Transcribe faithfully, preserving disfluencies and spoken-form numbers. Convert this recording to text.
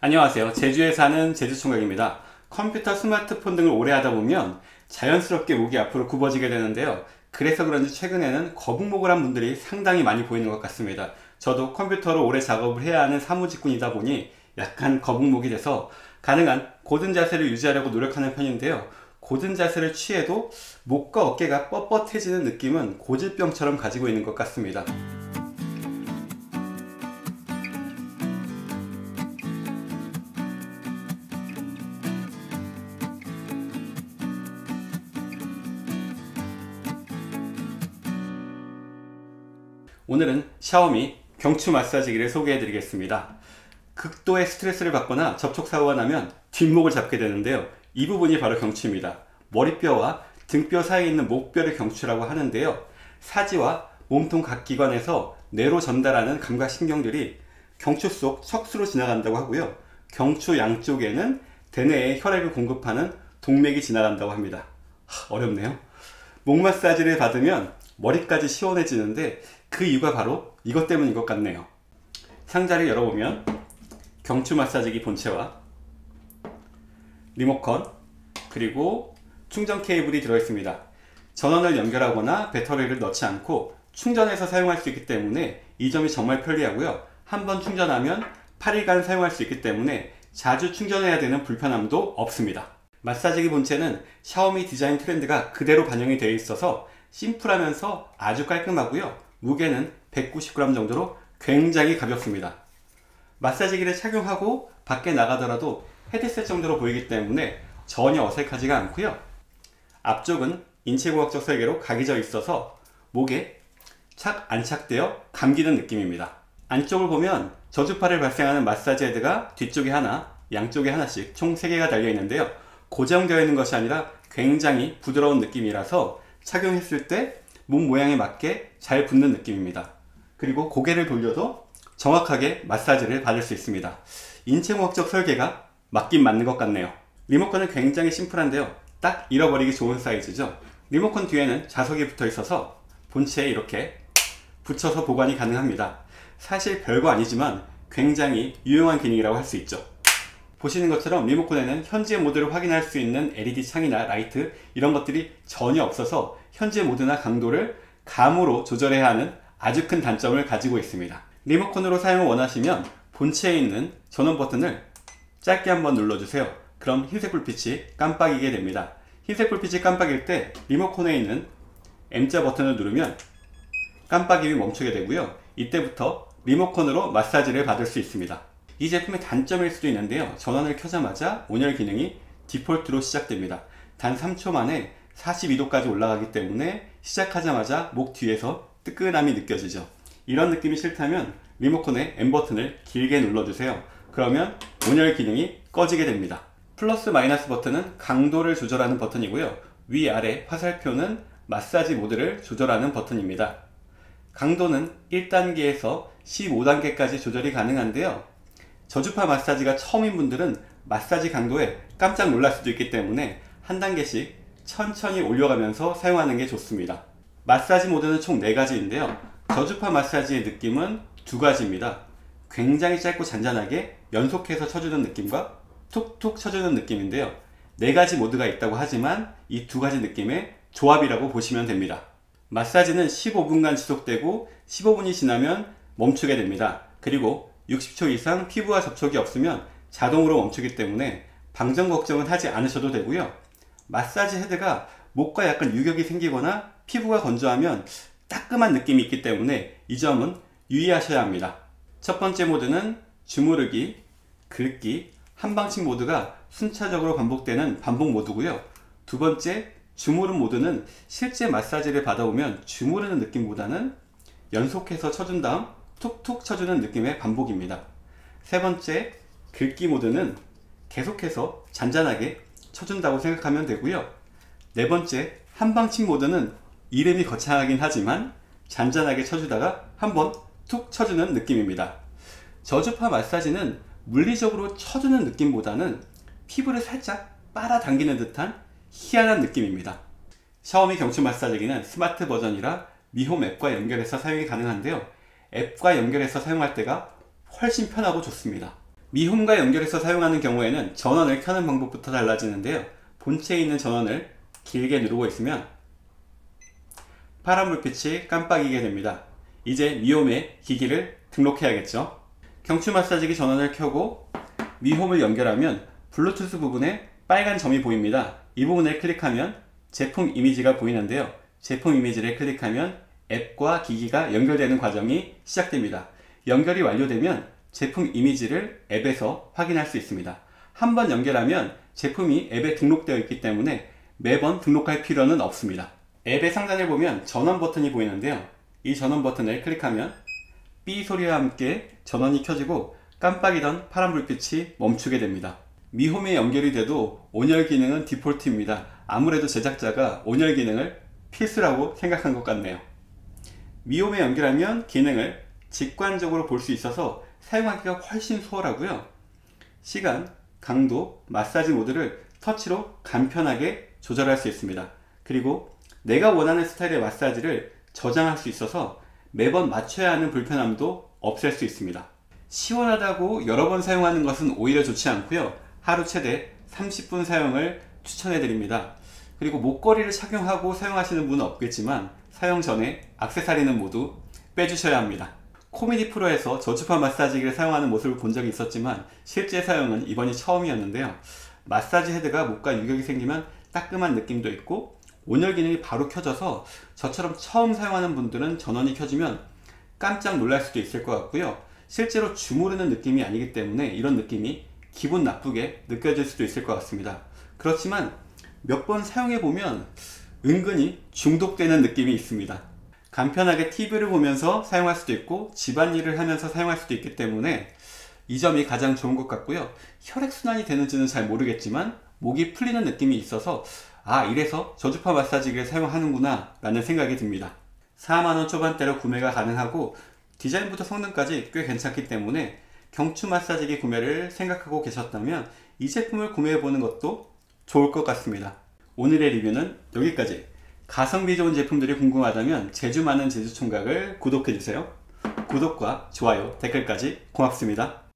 안녕하세요. 제주에 사는 제주총각입니다. 컴퓨터, 스마트폰 등을 오래 하다 보면 자연스럽게 목이 앞으로 굽어지게 되는데요. 그래서 그런지 최근에는 거북목을 한 분들이 상당히 많이 보이는 것 같습니다. 저도 컴퓨터로 오래 작업을 해야 하는 사무직군이다 보니 약간 거북목이 돼서 가능한 고든 자세를 유지하려고 노력하는 편인데요. 고든 자세를 취해도 목과 어깨가 뻣뻣해지는 느낌은 고질병처럼 가지고 있는 것 같습니다. 오늘은 샤오미 경추 마사지기를 소개해 드리겠습니다. 극도의 스트레스를 받거나 접촉사고가 나면 뒷목을 잡게 되는데요. 이 부분이 바로 경추입니다. 머리뼈와 등뼈 사이에 있는 목뼈를 경추라고 하는데요. 사지와 몸통 각 기관에서 뇌로 전달하는 감각신경들이 경추 속 척수로 지나간다고 하고요. 경추 양쪽에는 대뇌에 혈액을 공급하는 동맥이 지나간다고 합니다. 하, 어렵네요. 목 마사지를 받으면 머리까지 시원해지는데 그 이유가 바로 이것 때문인 것 같네요. 상자를 열어보면 경추 마사지기 본체와 리모컨 그리고 충전 케이블이 들어있습니다. 전원을 연결하거나 배터리를 넣지 않고 충전해서 사용할 수 있기 때문에 이 점이 정말 편리하고요. 한번 충전하면 팔 일간 사용할 수 있기 때문에 자주 충전해야 되는 불편함도 없습니다. 마사지기 본체는 샤오미 디자인 트렌드가 그대로 반영이 되어 있어서 심플하면서 아주 깔끔하고요. 무게는 백구십 그램 정도로 굉장히 가볍습니다. 마사지기를 착용하고 밖에 나가더라도 헤드셋 정도로 보이기 때문에 전혀 어색하지가 않고요. 앞쪽은 인체공학적 설계로 각이 져 있어서 목에 착 안착되어 감기는 느낌입니다. 안쪽을 보면 저주파를 발생하는 마사지 헤드가 뒤쪽에 하나, 양쪽에 하나씩 총 세 개가 달려 있는데요. 고정되어 있는 것이 아니라 굉장히 부드러운 느낌이라서 착용했을 때 몸 모양에 맞게 잘 붙는 느낌입니다. 그리고 고개를 돌려도 정확하게 마사지를 받을 수 있습니다. 인체공학적 설계가 맞긴 맞는 것 같네요. 리모컨은 굉장히 심플한데요. 딱 잃어버리기 좋은 사이즈죠. 리모컨 뒤에는 자석이 붙어 있어서 본체에 이렇게 붙여서 보관이 가능합니다. 사실 별거 아니지만 굉장히 유용한 기능이라고 할 수 있죠. 보시는 것처럼 리모컨에는 현재 모드를 확인할 수 있는 엘이디 창이나 라이트 이런 것들이 전혀 없어서 현재 모드나 강도를 감으로 조절해야 하는 아주 큰 단점을 가지고 있습니다. 리모컨으로 사용을 원하시면 본체에 있는 전원 버튼을 짧게 한번 눌러주세요. 그럼 흰색 불빛이 깜빡이게 됩니다. 흰색 불빛이 깜빡일 때 리모컨에 있는 M자 버튼을 누르면 깜빡임이 멈추게 되고요. 이때부터 리모컨으로 마사지를 받을 수 있습니다. 이 제품의 단점일 수도 있는데요. 전원을 켜자마자 온열 기능이 디폴트로 시작됩니다. 단 삼 초 만에 사십이 도까지 올라가기 때문에 시작하자마자 목 뒤에서 뜨끈함이 느껴지죠. 이런 느낌이 싫다면 리모컨의 M 버튼을 길게 눌러주세요. 그러면 온열 기능이 꺼지게 됩니다. 플러스 마이너스 버튼은 강도를 조절하는 버튼이고요. 위아래 화살표는 마사지 모드를 조절하는 버튼입니다. 강도는 일 단계에서 십오 단계까지 조절이 가능한데요. 저주파 마사지가 처음인 분들은 마사지 강도에 깜짝 놀랄 수도 있기 때문에 한 단계씩 천천히 올려가면서 사용하는 게 좋습니다. 마사지 모드는 총 네 가지인데요. 저주파 마사지의 느낌은 두 가지입니다. 굉장히 짧고 잔잔하게 연속해서 쳐주는 느낌과 툭툭 쳐주는 느낌인데요. 네 가지 모드가 있다고 하지만 이 두 가지 느낌의 조합이라고 보시면 됩니다. 마사지는 십오 분간 지속되고 십오 분이 지나면 멈추게 됩니다. 그리고 육십 초 이상 피부와 접촉이 없으면 자동으로 멈추기 때문에 방전 걱정은 하지 않으셔도 되고요. 마사지 헤드가 목과 약간 유격이 생기거나 피부가 건조하면 따끔한 느낌이 있기 때문에 이 점은 유의하셔야 합니다. 첫 번째 모드는 주무르기, 긁기, 한방식 모드가 순차적으로 반복되는 반복 모드고요. 두 번째 주무름 모드는 실제 마사지를 받아오면 주무르는 느낌보다는 연속해서 쳐준 다음 툭툭 쳐주는 느낌의 반복입니다. 세 번째 긁기 모드는 계속해서 잔잔하게 쳐준다고 생각하면 되고요. 네 번째 한방식 모드는 이름이 거창하긴 하지만 잔잔하게 쳐주다가 한번 툭 쳐주는 느낌입니다. 저주파 마사지는 물리적으로 쳐주는 느낌보다는 피부를 살짝 빨아당기는 듯한 희한한 느낌입니다. 샤오미 경추 마사지기는 스마트 버전이라 미홈 앱과 연결해서 사용이 가능한데요. 앱과 연결해서 사용할 때가 훨씬 편하고 좋습니다. 미홈과 연결해서 사용하는 경우에는 전원을 켜는 방법부터 달라지는데요. 본체에 있는 전원을 길게 누르고 있으면 파란 불빛이 깜빡이게 됩니다. 이제 미홈에 기기를 등록해야겠죠. 경추 마사지기 전원을 켜고 미홈을 연결하면 블루투스 부분에 빨간 점이 보입니다. 이 부분을 클릭하면 제품 이미지가 보이는데요. 제품 이미지를 클릭하면 앱과 기기가 연결되는 과정이 시작됩니다. 연결이 완료되면 제품 이미지를 앱에서 확인할 수 있습니다. 한번 연결하면 제품이 앱에 등록되어 있기 때문에 매번 등록할 필요는 없습니다. 앱의 상단을 보면 전원 버튼이 보이는데요. 이 전원 버튼을 클릭하면 삐 소리와 함께 전원이 켜지고 깜빡이던 파란 불빛이 멈추게 됩니다. 미홈에 연결이 돼도 온열 기능은 디폴트입니다. 아무래도 제작자가 온열 기능을 필수라고 생각한 것 같네요. 미홈에 연결하면 기능을 직관적으로 볼 수 있어서 사용하기가 훨씬 수월하고요. 시간, 강도, 마사지 모드를 터치로 간편하게 조절할 수 있습니다. 그리고 내가 원하는 스타일의 마사지를 저장할 수 있어서 매번 맞춰야 하는 불편함도 없앨 수 있습니다. 시원하다고 여러 번 사용하는 것은 오히려 좋지 않고요. 하루 최대 삼십 분 사용을 추천해 드립니다. 그리고 목걸이를 착용하고 사용하시는 분은 없겠지만 사용 전에 액세서리는 모두 빼주셔야 합니다. 코미디 프로에서 저주파 마사지기를 사용하는 모습을 본 적이 있었지만 실제 사용은 이번이 처음이었는데요. 마사지 헤드가 목과 유격이 생기면 따끔한 느낌도 있고 온열 기능이 바로 켜져서 저처럼 처음 사용하는 분들은 전원이 켜지면 깜짝 놀랄 수도 있을 것 같고요. 실제로 주무르는 느낌이 아니기 때문에 이런 느낌이 기분 나쁘게 느껴질 수도 있을 것 같습니다. 그렇지만 몇 번 사용해보면 은근히 중독되는 느낌이 있습니다. 간편하게 티비를 보면서 사용할 수도 있고 집안일을 하면서 사용할 수도 있기 때문에 이 점이 가장 좋은 것 같고요. 혈액순환이 되는지는 잘 모르겠지만 목이 풀리는 느낌이 있어서 아, 이래서 저주파 마사지기를 사용하는구나 라는 생각이 듭니다. 사만 원 초반대로 구매가 가능하고 디자인부터 성능까지 꽤 괜찮기 때문에 경추 마사지기 구매를 생각하고 계셨다면 이 제품을 구매해보는 것도 좋을 것 같습니다. 오늘의 리뷰는 여기까지. 가성비 좋은 제품들이 궁금하다면 제주 많은 제주총각을 구독해주세요. 구독과 좋아요, 댓글까지 고맙습니다.